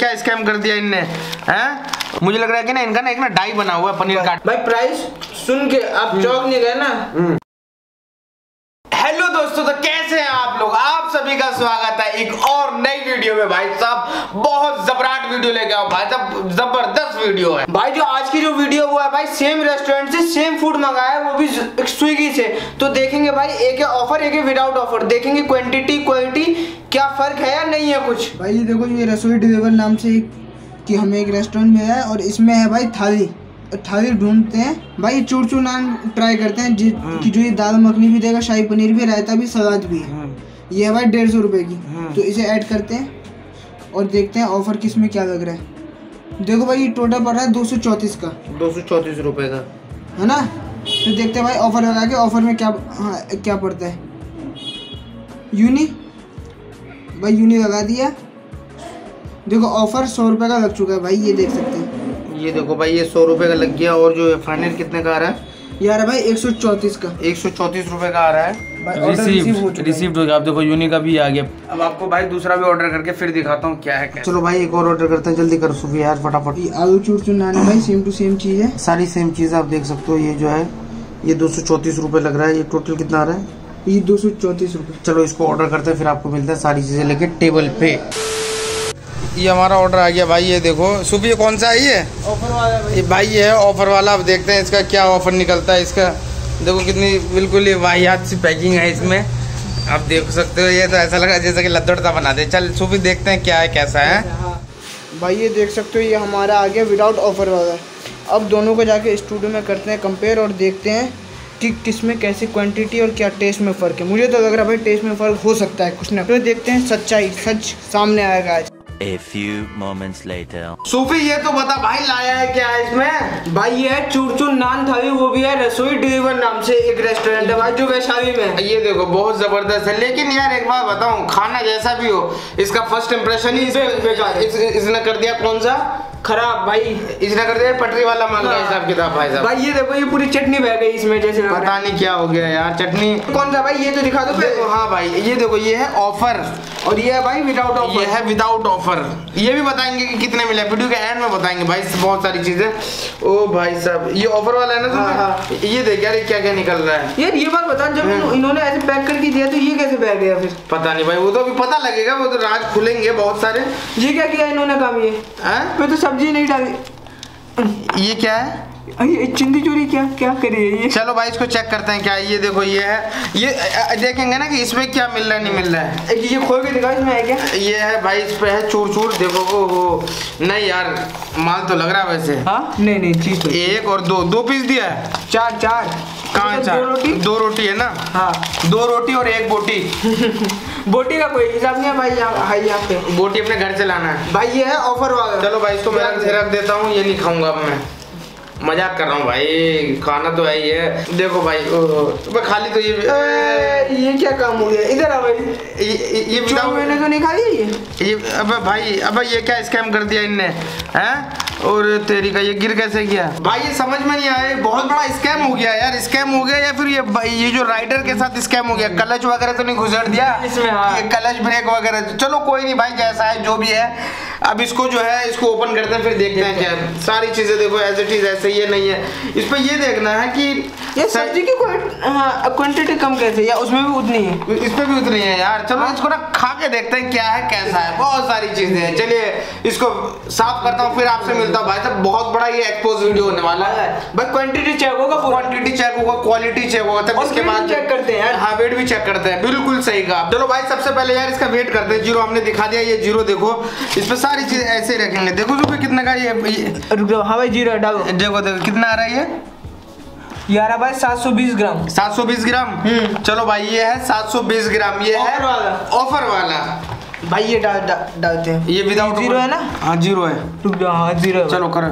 क्या स्कैम कर दिया इनने हैं? मुझे लग रहा है कि ना इनका ना एक ना डाई बना हुआ है पनीर का। भाई प्राइस सुन के आप चौंक नहीं गए ना। हेलो दोस्तों, तो कैसे हैं आप लोग? आप सभी का स्वागत है एक और नई वीडियो में। भाई साहब बहुत जबरदस्त वीडियो लेके आओ भाई साहब, जबरदस्त वीडियो है भाई। जो आज की जो वीडियो हुआ है भाई, सेम रेस्टोरेंट से सेम फूड मंगाया है, वो भी स्विगी से। तो देखेंगे भाई एक है ऑफर, एक है विदाउट ऑफर। देखेंगे क्वांटिटी क्वालिटी क्या फर्क है या नहीं है कुछ। भाई ये देखो, ये रसोई डिलीवर नाम से कि हमें एक रेस्टोरेंट मिला है और इसमें है भाई थाली ढूंढते हैं भाई। चूर चूर नान ट्राई करते हैं कि जो ये दाल मखनी भी देगा, शाही पनीर भी, रायता भी, सलाद भी है। ये है भाई 150 रुपए की। तो इसे ऐड करते हैं और देखते हैं ऑफर किस में क्या लग रहा है। देखो भाई ये टोटल पड़ रहा है 234 का, 234 रुपए का है ना। तो देखते हैं भाई ऑफर लगा के ऑफर में क्या पड़ता है। यूनी भाई, यूनी लगा दिया। देखो ऑफर 100 रुपए का लग चुका है भाई, ये देख सकते हैं। ये देखो भाई ये 100 रुपए का लग गया। और जो फाइनल कितने का आ रहा है? यार भाई 134 का, 134 रुपए का आ रहा है। रिसीव्ड हो गया। आप देखो यूनी का भी आ गया। अब आपको भाई दूसरा भी ऑर्डर करके फिर दिखाता हूँ क्या है क्या। चलो भाई एक और ऑर्डर करते हैं, जल्दी कर सुबह यार फटाफट। ये आलू चूर चूर नान भाई सेम टू सेम चीज है, सारी सेम चीज आप देख सकते हो। ये जो है ये 234 रुपए लग रहा है। ये टोटल कितना आ रहा है? ये 234 रुपए। चलो इसको ऑर्डर करते हैं, फिर आपको मिलता है सारी चीजें लेके टेबल पे। ये हमारा ऑर्डर आ गया भाई। ये देखो सुबह ये कौन सा है? ये ऑफर वाला भाई। ये भाई ये है ऑफर वाला। अब देखते हैं इसका क्या ऑफर निकलता है। इसका देखो कितनी बिल्कुल ये वाहियात सी पैकिंग है इसमें, आप देख सकते हो। ये तो ऐसा लग रहा है जैसे कि लद्दड़ता बना दे। चल सुबह देखते हैं क्या है कैसा है। भाई ये देख सकते हो, ये हमारा आ गया विदाउट ऑफर वाला। अब दोनों को जाके स्टूडियो में करते हैं कंपेयर और देखते हैं कि किसमें कैसी क्वांटिटी और क्या टेस्ट में फ़र्क है। मुझे तो लग रहा है भाई टेस्ट में फ़र्क हो सकता है कुछ ना। तो देखते हैं सच सामने आएगा आज। A few moments later. सूफी ये तो बता भाई लाया है क्या है इसमें? भाई ये है चूर चूर नान थाली, वो भी है रसोई डिलीवर नाम से एक रेस्टोरेंट है भाई जो वैशाली में है। ये देखो बहुत जबरदस्त है। लेकिन यार एक बात बताऊं, खाना जैसा भी हो इसका फर्स्ट इंप्रेशन ही इसने कर दिया कौन सा खराब भाई। इसने कर दिया पटरी वाला माल का हिसाब किताब भाई साहब। भाई ये देखो ये पूरी चटनी बह गई इसमें, जैसे पता नहीं क्या हो गया यार। चटनी कौन सा भाई? ये तो दिखा दो देखो। हाँ भाई ये देखो ये है ऑफर और ये है भाई विदाउट ऑफर। ये है विदाउट ऑफर। ये भी बताएंगे कि कितने मिले, वीडियो के एंड में बताएंगे भाई बहुत सारी चीजें। ओ भाई साहब ये ऑफर वाला है ना। हाँ। ये देख यार क्या क्या निकल रहा है यार। ये बात बता, जब इन्होंने ऐसे पैक करके दिया तो ये कैसे बह गया फिर? पता नहीं भाई, वो तो अभी पता लगेगा। वो तो राज खुलेंगे बहुत सारे। ये क्या किया इन्होंने काम? ये मैं तो सब्जी नहीं डाली। ये क्या है? ये चिंदी चोरी क्या क्या करी है ये? चलो भाई इसको चेक करते हैं क्या। ये देखो ये है, ये देखेंगे ना कि इसमें क्या मिल रहा है नहीं मिल रहा है। ये खोल के दिखा इसमें है क्या? ये है भाई, इस पे है चूर चूर। देखो वो नहीं यार माल तो लग रहा है वैसे। हाँ नहीं चीज तो एक और दो पीस दिया है। चार कहाँ है? चार दो रोटी है ना। हाँ 2 रोटी और 1 बोटी। बोटी का कोई हिसाब नहीं है भाई। यहाँ पे बोटी अपने घर से लाना है भाई। ये है ऑफर वाला। चलो भाई इसको मैं रख देता हूँ। ये नहीं खाऊंगा अब मैं, मजाक कर रहा हूँ भाई। खाना तो है ही है। देखो भाई मैं खाली तो ये क्या काम हो गया? इधर आ भाई। ये मैंने तो नहीं खा लिया ये। अबे भाई अब ये क्या स्कैम कर दिया इनने हैं? और तेरी का ये गिर कैसे गया भाई? ये समझ में नहीं आया। बहुत बड़ा स्कैम हो गया यार। स्कैम हो गया या फिर ये जो राइडर के साथ स्कैम हो गया। क्लच वगैरह तो नहीं घुसड़ दिया इसमें? हाँ ये क्लच ब्रेक वगैरह। चलो कोई नहीं भाई, जैसा है जो भी है। अब इसको जो है इसको ओपन करते हैं, फिर देखते हैं क्या सारी चीजें। देखो एज इट इज ऐसे ये नहीं है। इस पे ये देखना है कि ये सब्जी की क्वांटिटी कम कैसे, या उसमें भी उतनी है? इस पे भी उतनी है यार। चलो इसको ना खा के देखते हैं क्या है कैसा है। बहुत सारी चीजें हैं। चलिए इसको साफ करता हूँ, फिर आपसे मिलता हूँ भाई साहब। बहुत बड़ा ये एक्सपोज वीडियो होने वाला है भाई। क्वांटिटी चेक होगा, क्वांटिटी चेक होगा, क्वालिटी चेक होगा, तब इसके बाद चेक करते हैं। हाँ वेट भी चेक करते हैं। बिल्कुल सही कहा। चलो भाई सबसे पहले यार इसका वेट करते हैं। 0 हमने दिखा दिया। ये 0 देखो, इस पे सारी चीज ऐसे रखेंगे। देखो जो कितने का ये रुक जाओ। हाँ भाई 0 डालो। देखो कितना आ रहा है ये यार भाई 720 ग्राम। 720 ग्राम। चलो भाई ये है 720 ग्राम। ये है ऑफर वाला भाई। ये डालते हैं। ये विदाउट 0 है ना? हाँ 0 है। रुक जाओ। हाँ 0। चलो करो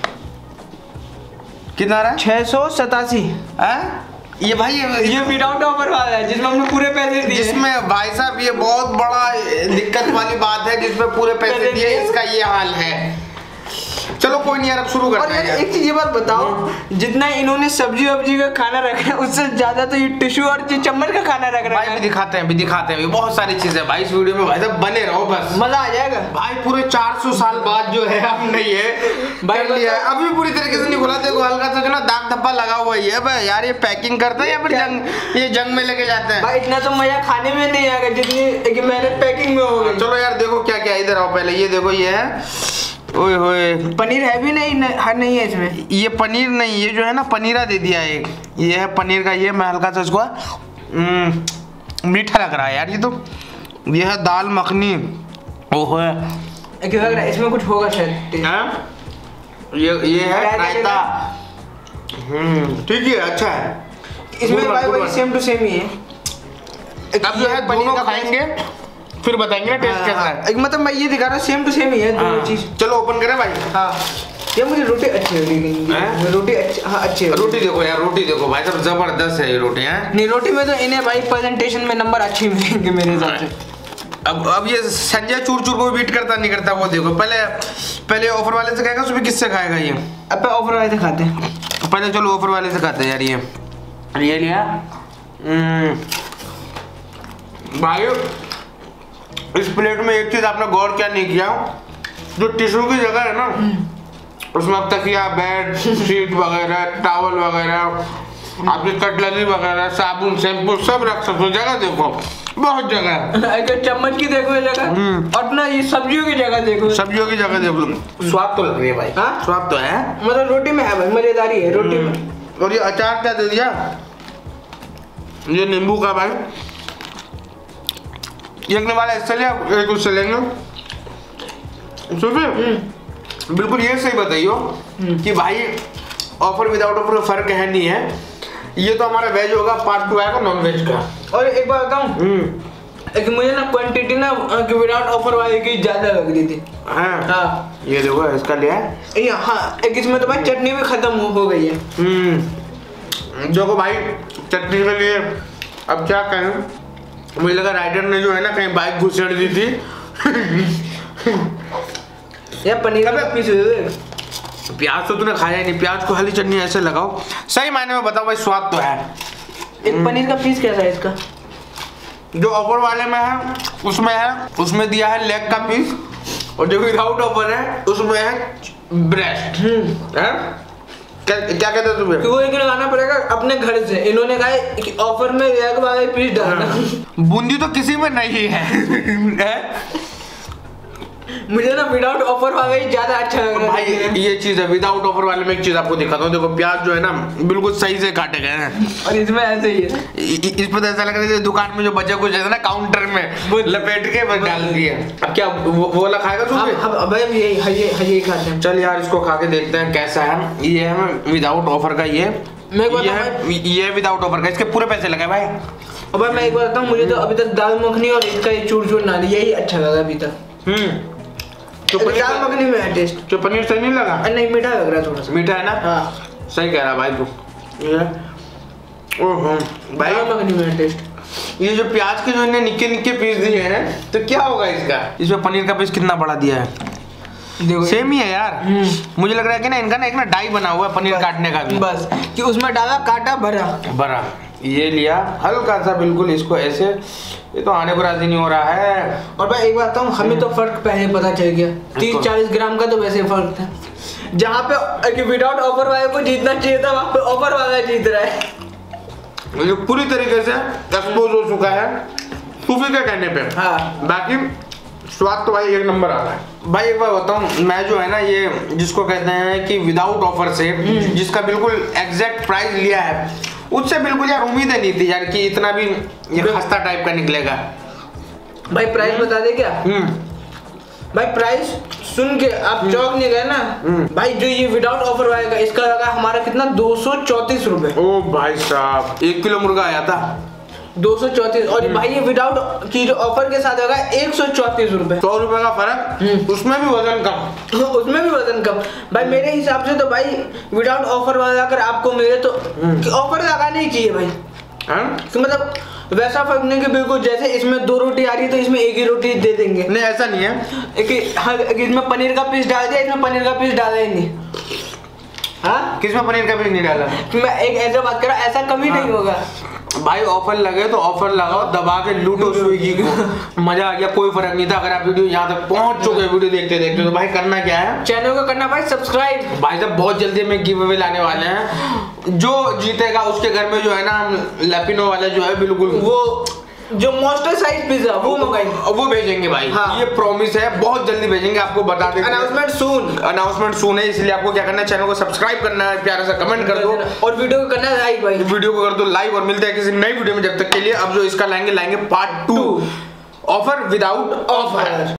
कितना आ रहा है? 687। ये भाई ये विदाउट ऑफर वाला है जिसमें हमने पूरे पैसे दिए। जिसमें भाई साहब ये बहुत बड़ा दिक्कत वाली बात है, जिसमें पूरे पैसे दिए। इसका ये हाल है। चलो कोई नहीं यार, अब शुरू और करते हैं यार यार। एक चीज ये बात बताओ, जितना इन्होंने सब्जी वब्जी का खाना रखा है उससे ज्यादा तो ये टिश्यू और ये चम्मच का खाना रख रहा भाई भी है। दिखाते हैं, भी दिखाते हैं, बहुत सारी चीजें भाई इस वीडियो में। भाई साहब बने रहो बस, मजा आ जाएगा भाई पूरे 400 साल बाद जो है हमने ये भाई कर लिया है। अभी पूरी तरीके से नहीं खुला, देखो हल्का सा जो ना दाग धब्बा लगा हुआ ही है भाई। यार ये पैकिंग करते हैं या फिर ये जंग में लेके जाते हैं? भाई इतना तो मजा खाने में नहीं आएगा जितनी कि मेहनत पैकिंग में हो गई। चलो यार देखो क्या क्या, इधर आओ पहले, ये देखो ये है, ओए होए पनीर है भी नहीं है इसमें। ये पनीर नहीं, ये जो है ना पनीरा दे दिया है, ये है पनीर का। ये मैं हल्का सा इसको मीठा लग रहा है यार ये तो। ये है दाल मखनी, ओहो लग रहा है इसमें कुछ होगा शायद। ये है रायता। ठीक है, अच्छा है। इसमें भाई वही सेम टू सेम ही है। अब जो है दोनों खाएंगे फिर बताएंगे ना टेस्ट कैसा है। एक मतलब मैं ये दिखा रहा हूँ सेम टू सेम ही है दोनों चीज। चलो ओपन करें भाई। हाँ ये मुझे रोटी अच्छी लगी, रोटी अच्छी, हाँ अच्छी है। रोटी देखो यार, रोटी देखो भाई साहब, जबरदस्त है ये रोटी है। नहीं रोटी में तो इन्हें भाई प्रेजेंटेशन में नंबर अच्छे मिलेंगे मेरे हिसाब से। अब ये संजय चूर चूर को बीट करता नहीं करता वो देखो। पहले ऑफर वाले से खाएगा, उसमें किससे खाएगा ये? अब ऑफर वाले से खाते हैं पहले। चलो ऑफर वाले से खाते हैं यार। ये लिया भाई। इस प्लेट में एक चीज आपने गौर क्या नहीं किया, जो टिश्यू की जगह है ना उसमें अब तकिया, बेड शीट वगैरह, टॉवल वगैरह, आपकी कटलरी वगैरह, साबुन, शैम्पू सब रख सकते हो। जगह देखो, बहुत जगह है। अगर चम्मच की देखो ये जगह, और ना ये सब्जियों की जगह देखो, सब्जियों की जगह देखो। स्वाद तो लग रही है भाई। हाँ स्वाद तो है, मतलब रोटी में है भाई, मजेदारी है रोटी में। और ये अचार क्या दे दिया, ये नींबू का भाई। एक वाला इससे लिया, एक उससे लेंगे। बिल्कुल ये सही बताइयो कि भाई ऑफर विदाउट ऑफर फर्क है नहीं है। ये तो हमारा वेज होगा, पार्ट 2 आएगा नॉन वेज का। और एक बात बताऊं, एक मुझे ना क्वांटिटी ना विदाउट ऑफर वाले की ज्यादा लग रही थी। हाँ ये देखो इसका लिया है। हाँ एक इसमें तो भाई चटनी भी खत्म हो गई है। देखो भाई चटनी के लिए अब क्या कहें, मुझे लगा राइडर ने जो है ना कहीं बाइक घुसेड़ दी थी। यार पनीर का पीस दे दे। प्याज तो तूने खाया ही नहीं, प्याज को हरी चटनी ऐसे लगाओ। सही मायने में बताओ भाई, स्वाद तो है। एक पनीर का पीस कैसा है इसका? जो ऑफर वाले में है उसमें दिया है लेग का पीस, और जो विदाउट ऑफर है उसमें है ब्रेस्ट। क्या कहते हो तुम्हें? वो एक लगाना पड़ेगा अपने घर से। इन्होंने कहा कि ऑफर में लेग वाले पीस डालना। बूंदी तो किसी में नहीं है। मुझे ना विदाउट ऑफर वाले ही ज्यादा अच्छा लग रहा भाई है। ये चीज है, विदाउट ऑफर वाले में एक चीज आपको दिखाता हूँ। देखो प्याज जो है ना बिल्कुल सही से काटे गए हैं, और इसमें ऐसे ही है। इस पर ऐसा लग रहा है दुकान में जो बचे कुछ है ना काउंटर में लपेट के बस डाल दिए। अब क्या वो वाला खाएगा तू? अब यही खाते हैं। चल यार इसको खा के देखते हैं कैसा है। ये है विदाउट ऑफर का, ये विदाउट ऑफर का। इसके पूरे पैसे लगे भाई। अब मैं एक बात बताऊं, मुझे तो अभी तक दाल मखनी और इसका ये चूर चूर नान यही अच्छा लगा अभी तक। तो दाल मखनी में है टेस्ट। जो पनीर सही नहीं लगा? नहीं मीठा लग रहा है थोड़ा सा। मीठा है ना? हाँ सही कह रहा भाई तू। ओहो भाई दाल मखनी में है टेस्ट। ये जो प्याज के जो इन्हें निक्के निक्के पीस दिए हैं तो क्या होगा इसका? इसमें पनीर का पीस कितना बड़ा दिया है, देखो सेम ही है यार। मुझे लग रहा है कि ना इनका ना एक ना डाई बना हुआ है पनीर काटने का भी, बस कि उसमें डाला काटा भरा। ये लिया हल्का सा बिल्कुल इसको ऐसे, ये तो आने को राजी नहीं हो रहा है। और भाई एक बात बताऊं, हमें तो फर्क पहले पता चल गया। 30-40 ग्राम का तो वैसे फर्क था। जहाँ पे विदाउट ऑफर वाले को जीतना चाहिए था, वहाँ पे ऑफर वाला जीत रहा है। ये पूरी तरीके से एक्सपोज हो चुका है सूफी के कहने पे। हाँ बाकी स्वाद तो भाई एक नंबर आ रहा है। भाई एक बार बताऊं, मैं जो है ना ये जिसको कहते हैं कि विदाउट ऑफर से जिसका बिल्कुल एग्जैक्ट प्राइस लिया है, उससे बिल्कुल यार उम्मीद नहीं थी यार कि इतना भी ये खस्ता टाइप का निकलेगा। भाई प्राइस बता दे क्या? भाई प्राइस सुन के आप चौंक नहीं गए ना भाई। जो ये विदाउट ऑफर आएगा इसका लगा हमारा कितना, 234 रुपए। ओ भाई साहब 1 किलो मुर्गा आया था 234। और भाई ये विदाउट की जो ऑफर के साथ होगा 134 रुपए। 100 रुपए का फर्क, उसमें भी वजन कम। उसमें भी वजन कम। भाई मेरे हिसाब से तो भाई विदाउट ऑफर वाला अगर आपको मिले तो ऑफर लगाना ही चाहिए भाई। हाँ? तो मतलब वैसा फर्क नहीं कि बिल्कुल जैसे इसमें 2 रोटी आ रही है तो इसमें 1 ही रोटी दे देंगे। नहीं ऐसा नहीं है कि इसमें पनीर का पीस डाल दिया, इसमें पनीर का पीस डाला ही नहीं। हाँ, किसमें पनीर का पीस नहीं डाला? मैं एक ऐसा बात कर रहा, ऐसा कभी नहीं होगा भाई। ऑफर लगे तो ऑफर लगाओ, दबा के लूटो स्विगी को। मजा आ गया, कोई फर्क नहीं था। अगर आप वीडियो यहाँ तक पहुंच चुके हैं वीडियो देखते देखते तो भाई करना क्या है, चैनल को करना भाई सब्सक्राइब। भाई साहब बहुत जल्दी में गिव अवे लाने वाले हैं। जो जीतेगा उसके घर में जो है ना लैपिनो वाला जो है बिल्कुल वो जो मॉन्स्टर साइज पिज्जा वो मंगाएंगे, वो भेजेंगे भाई। हाँ। ये प्रॉमिस है, बहुत जल्दी भेजेंगे, आपको बता देंगे। अनाउंसमेंट सून है, इसलिए आपको क्या करना है, चैनल को सब्सक्राइब करना है, प्यारा सा कमेंट कर दो और वीडियो को करना है लाइक भाई। वीडियो को कर दो लाइक और मिलते हैं किसी नई वीडियो में। जब तक के लिए अब जो इसका लाएंगे पार्ट 2 ऑफर विदाउट ऑफर।